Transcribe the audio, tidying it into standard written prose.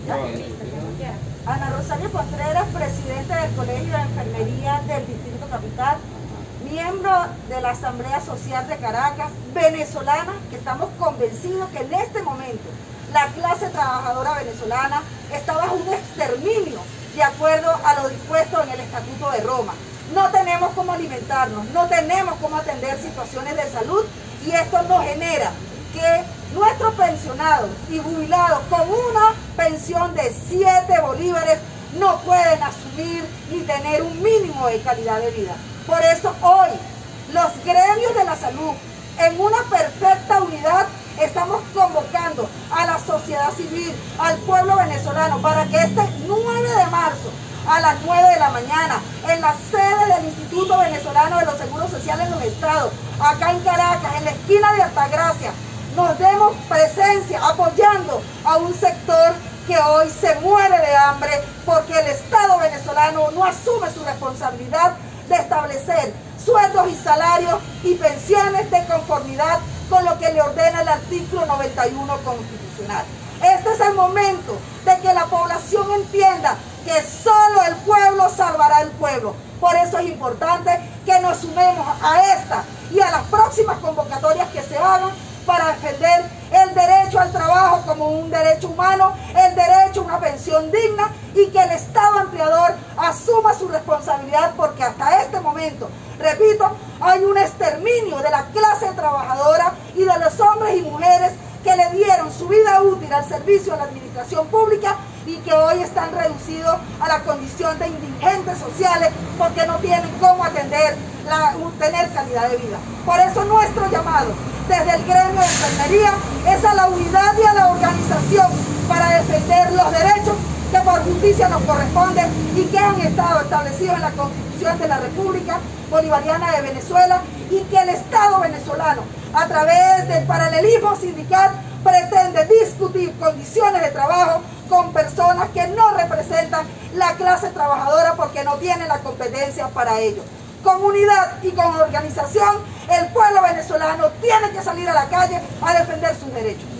Ana Rosario Contreras, presidente del Colegio de Enfermería del Distrito Capital, miembro de la Asamblea Social de Caracas, venezolana, que estamos convencidos que en este momento la clase trabajadora venezolana está bajo un exterminio de acuerdo a lo dispuesto en el Estatuto de Roma. No tenemos cómo alimentarnos, no tenemos cómo atender situaciones de salud y esto nos genera que nuestros pensionados y jubilados con una pensión de 7 bolívares no pueden asumir ni tener un mínimo de calidad de vida. Por eso hoy los gremios de la salud en una perfecta unidad estamos convocando a la sociedad civil, al pueblo venezolano para que este 9 de marzo a las 9 de la mañana en la sede del Instituto Venezolano de los Seguros Sociales en los Estados, acá en Caracas, en la esquina de Altagracia, nos demos presencia apoyando a un sector que hoy se muere de hambre porque el Estado venezolano no asume su responsabilidad de establecer sueldos y salarios y pensiones de conformidad con lo que le ordena el artículo 91 constitucional. Este es el momento de que la población entienda que solo el pueblo salvará al pueblo. Por eso es importante que nos sumemos a esta y a las próximas convocatorias que se hagan para defender el derecho al trabajo como un derecho humano, el derecho a una pensión digna y que el Estado empleador asuma su responsabilidad porque hasta este momento, repito, hay un exterminio de la clase trabajadora y de los hombres y mujeres que le dieron su vida útil al servicio de la administración pública y que hoy están reducidos a la condición de indigentes sociales porque no tienen cómo atender, tener calidad de vida. Por eso nuestro llamado desde el gremio de enfermería es a la unidad y a la organización para defender los derechos que por justicia nos corresponden y que han estado establecidos en la Constitución de la República Bolivariana de Venezuela y que el Estado venezolano, a través del paralelismo sindical, pretende discutir condiciones de trabajo con personas que no representan la clase trabajadora porque no tienen la competencia para ello. Con unidad y con organización, el pueblo venezolano tiene que salir a la calle a defender sus derechos.